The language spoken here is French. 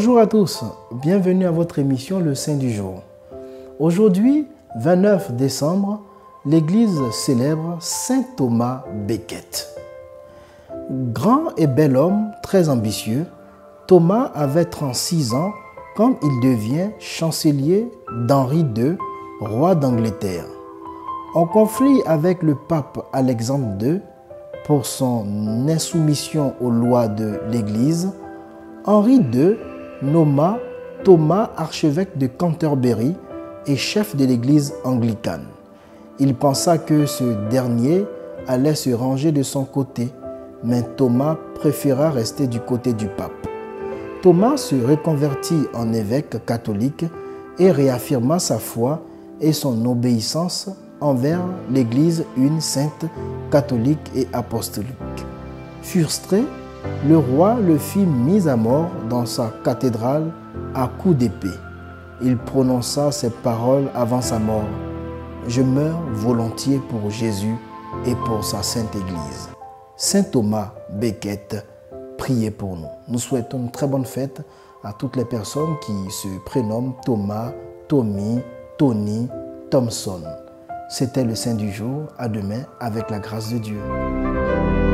Bonjour à tous, bienvenue à votre émission Le Saint du jour. Aujourd'hui, 29 décembre, l'Église célèbre Saint Thomas Becket. Grand et bel homme, très ambitieux, Thomas avait 36 ans quand il devient chancelier d'Henri II, roi d'Angleterre. En conflit avec le pape Alexandre II pour son insoumission aux lois de l'Église, Henri II nomma Thomas archevêque de Canterbury et chef de l'Église anglicane. Il pensa que ce dernier allait se ranger de son côté, mais Thomas préféra rester du côté du pape. Thomas se reconvertit en évêque catholique et réaffirma sa foi et son obéissance envers l'Église une sainte, catholique et apostolique. Frustré, le roi le fit mis à mort dans sa cathédrale à coups d'épée. Il prononça ces paroles avant sa mort: « Je meurs volontiers pour Jésus et pour sa sainte Église. » Saint Thomas Becket, priez pour nous. Nous souhaitons une très bonne fête à toutes les personnes qui se prénomment Thomas, Tommy, Tony, Thomson. C'était le Saint du jour. À demain avec la grâce de Dieu.